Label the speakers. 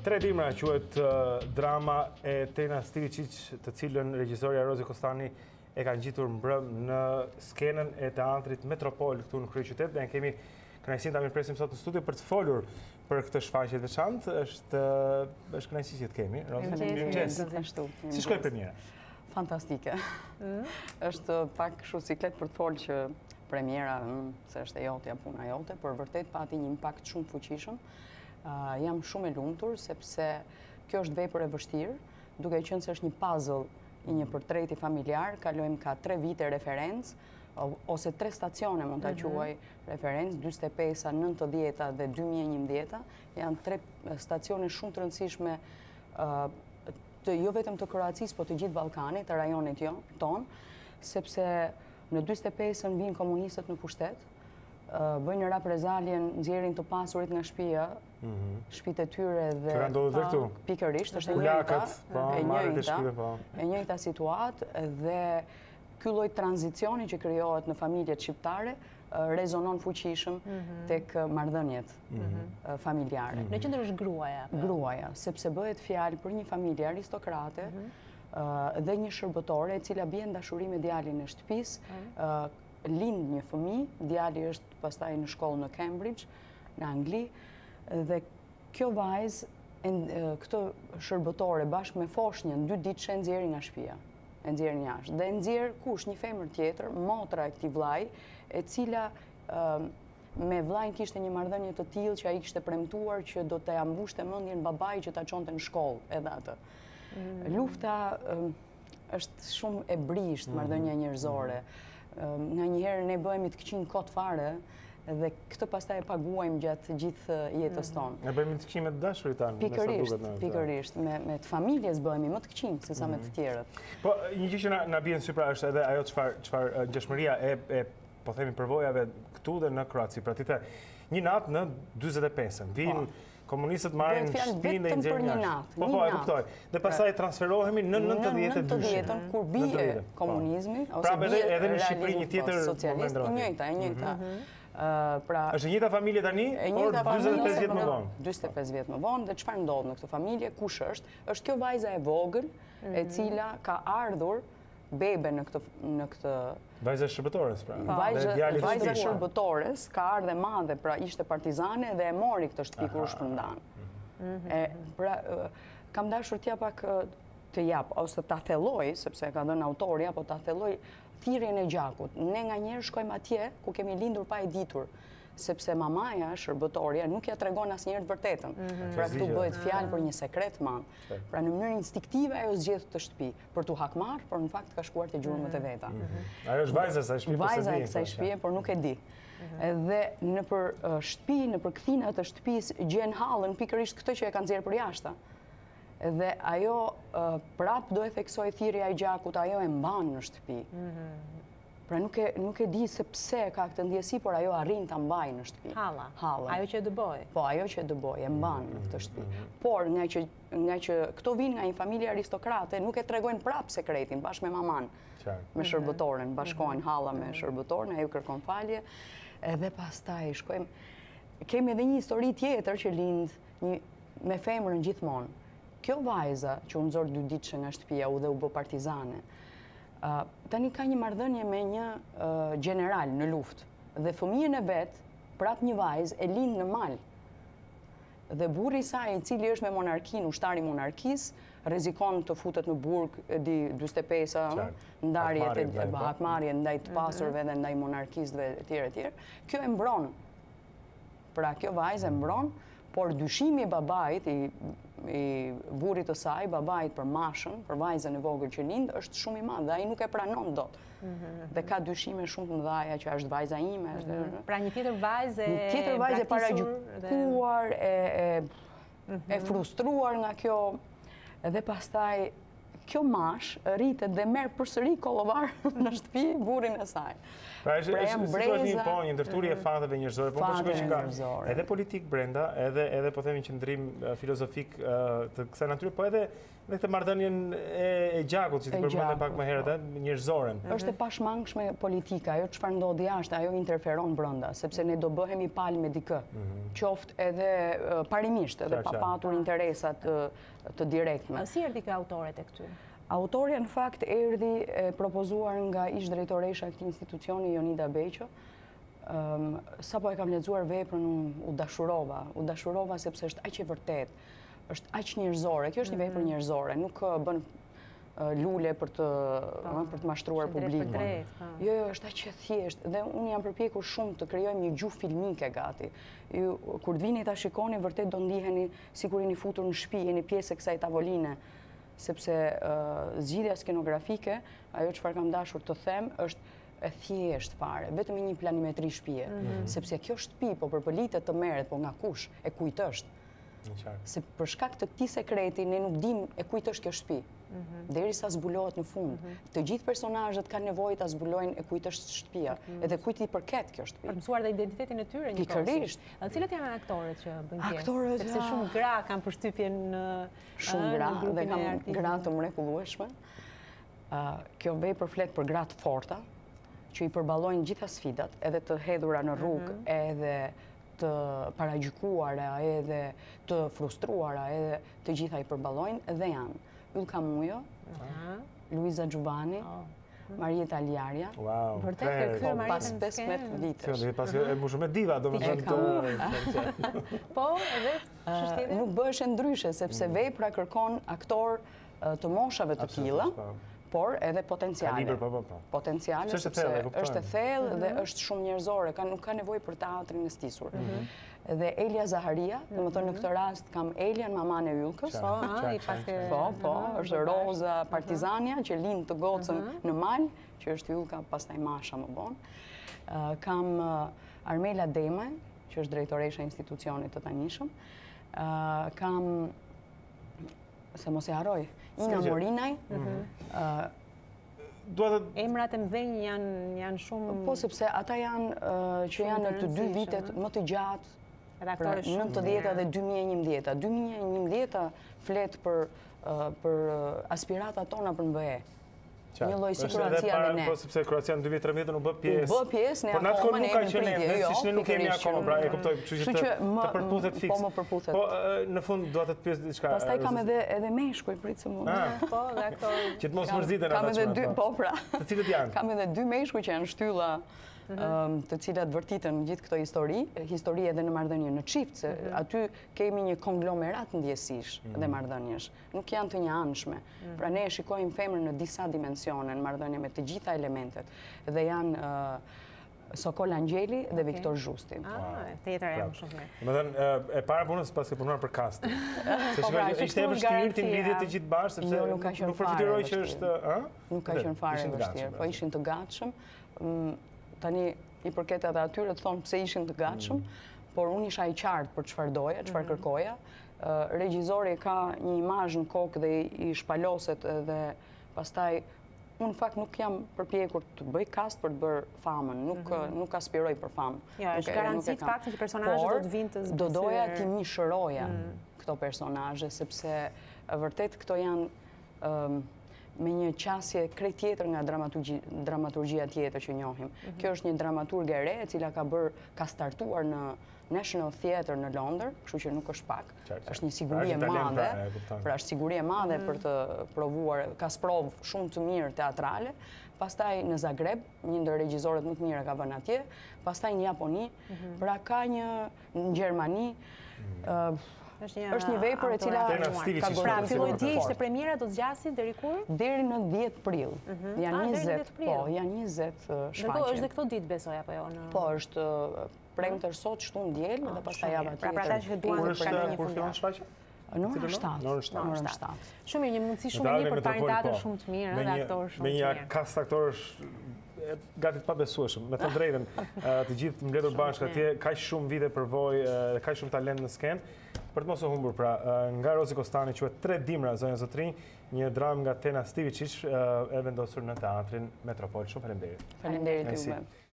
Speaker 1: Tre dimra quhet drama e Tena Stilicic, të cilën regjisorja Rozi Kostani e ka ngjitur mbrëm në skenën e teatrit Metropol këtu në kryeqytet. Ne kemi kënaqësinë ta mirpresim sot në studio për të folur për këtë shfaqje të veçantë. Është kënaqësi që të kemi.
Speaker 2: Rozi,
Speaker 1: si shkoi premiera?
Speaker 2: Fantastike. Është pak kështu siklet për të folë që premiera, se është e jotja puna jote, por vërtet pati një impakt shumë fuqishëm. Jam shumë e lumtur sepse kjo është vepër e vështirë, duke qenë se është një puzzle i një portreti familjar, kalojmë ka 3 vite referencë, ose 3 stacione mund ta quaj referencë, 45-a, 90-a dhe 2011-a, janë 3 stacione shumë të rëndësishme jo vetëm të Kroacisë, po të gjithë Ballkanit, të rajonit ton, sepse në 45-ën vinë komunistët në pushtet, bëjnë reprezaljen, nxjerrin të pasurit nga shtëpia, shtëpitë e tyre dhe
Speaker 1: Që ka ndodhur dhe këtu.
Speaker 2: Pikërisht, është e njëjta situatë dhe ky lloj tranzicioni që krijohet në familjet shqiptare rezonon fuqishëm tek marrëdhëniet familjare.
Speaker 3: Në qendër është gruaja.
Speaker 2: Gruaja, sepse bëhet fjalë për një familje aristokrate dhe një shërbëtore e cila bie në dashuri me djalin e shtëpisë, lind një fëmijë, djali është pastaj në shkollë në Cambridge, në Angli, dhe kjo vajzë, këtë shërbëtore bashkë me foshnjën, 2 ditë e nxjerrin nga shtëpia, e nxjerrin jashtë. Dhe nxjerr kush, një femër tjetër, motra e këtij vllai, e cila me vllajin kishte një marrëdhënie të tillë që ai kishte premtuar që do t'ia mbushte mendjen babait që ta çonte në shkollë edhe atë. Lufta është shumë e brisht, marrëdhënia njerëzore. Nga njëherë ne bëhemi të këqij kot fare dhe këtë pastaj e paguajmë gjatë gjithë jetës tonë.
Speaker 1: Ne bëhemi të këqij me të dashurit tanë.
Speaker 2: Pikërisht, me të familjes bëhemi më të këqij sesa me të tjerët.
Speaker 1: Po një gjë që na bie në sy pra është edhe ajo çfarë ngjashmëria e po themi përvojave këtu dhe në Kroaci. Pra ti the një natë në 45-ën vinë komunistët marrin shtëpinë dhe nxjerrin jashtë. Po, e kuptoj. Dhe pastaj transferohemi në 92-ën,
Speaker 2: kur bie komunizmi ose bie
Speaker 1: edhe në Shqipëri një tjetër
Speaker 2: socialist, e njëjta.
Speaker 1: Është e njëjta familje tani, por 45 vjet më vonë.
Speaker 2: 45 vjet më vonë, dhe çfarë ndodh në këtë familje? Kush është? Është kjo vajza e vogël, e cila ka ardhur bebe në këtë
Speaker 1: vajza shërbëtores, pra.
Speaker 2: Vajza shërbëtores ka ardhe madhe, pra ishte partizane dhe e mori këtë shtëpi kur u shpërndan. Pra, kam dashur t'ja pak të jap, ose ta thelloj, sepse ka dhënë autori, apo ta thelloj thirrjen e gjakut. Ne nga njerë shkojmë atje ku kemi lindur pa e ditur, sepse mamaja, shërbëtorja, nuk ja tregon asnjëherë të vërtetën. Pra këtu bëhet fjalë për një sekret madh. Pra në mënyrë instinktive ajo zgjedh të shtëpi për t'u hakmarr, por në fakt ka shkuar te gjurmët e veta.
Speaker 1: Ajo është vajza e kësaj shtëpie,
Speaker 2: vajza e kësaj shtëpie, por nuk e di. Dhe nëpër shtëpi, nëpër kthinat të shtëpisë gjen hallën pikërisht këtë që e ka nxjerr për jashtë. Dhe ajo prap do e theksoj thirrja e gjakut, ajo e mban në shtëpi. Pra nuk e di se pse ka këtë ndjesi, por ajo arrin ta mbajë në shtëpi.
Speaker 3: Hallën. Ajo që e dëboi.
Speaker 2: Po, ajo që e dëboi, e mban në këtë shtëpi. Por nga që këto vinë nga një familje aristokrate, nuk e tregojnë prap sekretin bashkë me maman, me shërbëtoren, bashkohen halla me shërbëtoren, ajo kërkon falje, edhe pastaj shkojmë. Kemi edhe një histori tjetër që lind me femrën gjithmonë. Kjo vajza që u nxor 2 ditë nga shtëpia dhe u bë partizane, tani ka një marrëdhënie me një general në luftë dhe fëmijën e vet, prap një vajzë e lind në mal. Dhe burri i saj, i cili është me monarkinë, ushtari i monarkisë, rrezikon të futet në burg, di 45-a, ndarjet e hakmarrje ndaj të pasurve dhe ndaj monarkistëve etj. Kjo e mbron. Pra kjo vajzë e mbron, por dyshimi i babait, i burrit të saj, babait për mashën, për vajzën e vogël që lind, është shumë i madh dhe ai nuk e pranon dot. Dhe ka dyshime shumë të mëdha që është vajza ime.
Speaker 3: Pra një tjetër vajzë
Speaker 2: e paragjykuar, e frustruar nga kjo, dhe pastaj kjo mash rritet dhe merr përsëri kollovar në shtëpi burrin e saj.
Speaker 1: Pra është një ndërturje e fateve njerëzore, po shikoj që ka edhe politik brenda, edhe po themi qëndrim filozofik të kësaj natyre, po edhe këtë marrëdhënien e gjakut, që ti përmendë pak më herët, njerëzoren.
Speaker 2: Është e pashmangshme politika, ajo çfarë ndodh jashtë, ajo interferon brenda, sepse ne do bëhemi palë me dikë. Qoftë edhe parimisht, edhe pa patur interesat të direktme.
Speaker 3: Si erdhi ky autore tek ty?
Speaker 2: Autorja në fakt erdhi propozuar nga ish drejtoresha e këtij institucioni Jonida Beqo. Sapo e kam lexuar veprën u dashurova sepse është aq e vërtet, është aq njerëzore. Kjo është një vepër njerëzore, nuk bën lule për të mashtruar publikun. Jo, është aq e thjeshtë dhe unë jam përpjekur shumë të krijojmë një gjuhë filmike gati. Ju kur vini ta shikoni vërtet do ndiheni sikur jeni futur në shtëpi, jeni pjesë e kësaj tavoline. Sepse zgjidhja skenografike, ajo çfarë kam dashur të them, është e thjeshtë fare, vetëm një planimetri shtëpie. Sepse kjo shtëpi po përpolitet të merret, po nga kush, e kujt është. Se për shkak të këtij sekreti ne nuk dimë e kujt është kjo shtëpi. Derisa zbulohet në fund. Të gjithë personazhet kanë nevojë ta zbulojnë e kujt është shtëpia, edhe kujt i përket kjo shtëpi.
Speaker 3: Për mësuar dhe identitetin e tyre një
Speaker 2: Pikërisht.
Speaker 3: Cilët janë aktorët që bëjnë pjesë?
Speaker 2: Aktorët,
Speaker 3: sepse shumë gra kanë përshtypjen
Speaker 2: shumë gra dhe kam gra të mrekullueshme. Kjo vepër flet për gra të forta, që i përballojnë gjitha sfidat, edhe të hedhura në rrugë, edhe të paragjykuara, edhe të frustruara, edhe të gjitha i përballojnë dhe janë Ylka Mujo, Luiza Gjubani, Marieta Aljarja.
Speaker 3: Vërtet ke kthyer Marietën
Speaker 2: pas 15 vitesh.
Speaker 1: Pas e mbushur me diva, domethënë.
Speaker 3: Po, edhe çështjet.
Speaker 2: Nuk bëhesh ndryshe sepse vepra kërkon aktor të moshave të tilla, por edhe potenciale. Potenciale sepse është e thellë dhe është shumë njerëzore, nuk ka nevojë për teatrin e stisur. Dhe Elia Zaharia, domethënë në këtë rast kam Elian, maman e Ylkës. Po, është Roza Partizania që lind të gocën në mal, që është Ylka, pastaj Masha më vonë. Kam Armela Deme, që është drejtoresha e institucionit të tanishëm. Kam, se mos e haroj, Ina Morinaj.
Speaker 3: Emrat e mëdhenj janë shumë...
Speaker 2: Po, sepse ata janë që janë në të dy vitet më të gjatë, pra 90-ta dhe 2011-ta. 2011-ta flet për aspiratat tona për MBE. Një lloj si Kroacia dhe ne.
Speaker 1: Po sepse Kroacia në 2013 nuk bë pjesë.
Speaker 2: Nuk bë pjesë, ne akoma ne kemi pritje.
Speaker 1: Siç ne nuk kemi akoma, pra e kuptoj, kështu që të përputhet fiks.
Speaker 2: Po më përputhet.
Speaker 1: Po në fund dua të të pyes diçka.
Speaker 2: Pastaj kam edhe meshkuj, prit se mund.
Speaker 3: Po, dhe aktor.
Speaker 1: Që të mos mërziten ata.
Speaker 2: Kam edhe dy, po pra.
Speaker 1: Të cilët janë?
Speaker 2: Kam edhe dy meshkuj që janë shtylla të cilat vërtitën gjithë këto histori edhe në marrëdhënie në çift, se aty kemi një konglomerat ndjesish dhe marrëdhëniesh. Nuk janë të njëanshme. Pra ne e shikojmë femrën në disa dimensione në marrëdhënie me të gjitha elementet. Dhe janë Sokol Angjeli dhe Viktor Zhusti.
Speaker 3: Tjetër e më shumë mirë.
Speaker 1: Domethënë e para punës pas ke punuar për casting. Se ishte e vështirë të lidhjet të gjithë bashkë sepse
Speaker 2: nuk
Speaker 1: përfitoi që është,
Speaker 2: Nuk ka qenë fare e vështirë, po ishin të gatshëm. Tani i përket edhe atyre të thonë pse ishin të gatshëm, por unë isha i qartë për çfarë doja, çfarë kërkoja. Regjizori ka një imazh në kokë dhe i shpaloset dhe pastaj unë fakt nuk jam përpjekur të bëj cast për të bërë famën, nuk aspiroj për famë.
Speaker 3: Ja, është garanci të faktit që personazhet do të vinë të zbesojnë.
Speaker 2: Do doja t'i mishëroja këto personazhe sepse vërtet këto janë me një qasje krejt tjetër nga dramaturgjia tjetër që njohim. Kjo është një dramaturg e re e cila ka startuar në National Theatre në Londër, kështu që nuk është pak. Është një siguri e madhe, pra është siguri e madhe për të provuar, ka sprovë shumë të mirë teatrale, pastaj në Zagreb, një ndër regjisorët më të mirë ka vënë atje, pastaj në Japoni, pra ka një në Gjermani. Është një vepër e cila
Speaker 3: pra filloi dje ishte premiera do zgjasi deri kur?
Speaker 2: Deri në 10 prill. Janë 20, po, janë 20 shfaqje.
Speaker 3: Është dhe këto ditë besoj apo jo në?
Speaker 2: Po, është premtër sot, shtunë diel dhe pastaj java tjetër.
Speaker 3: Pra ata që duan të pranojnë një
Speaker 1: fundjavë shfaqje?
Speaker 2: Në orën 7.
Speaker 3: Shumë mirë, një mundësi shumë e mirë për të parë teatr shumë të mirë dhe aktorë shumë të mirë.
Speaker 1: Me një kast aktorësh gati të pabesueshëm, me të drejtën, të gjithë mbledhur bashkë atje, kaq shumë vite përvojë, kaq shumë talent në skenë. Për të mos u humbur, pra, nga Rozi Kostani quhet 3 dimra, zonja Zotrinj, një dramë nga Tena Stivicic, e vendosur në teatrin Metropol. Shumë faleminderit.
Speaker 2: Faleminderit juve.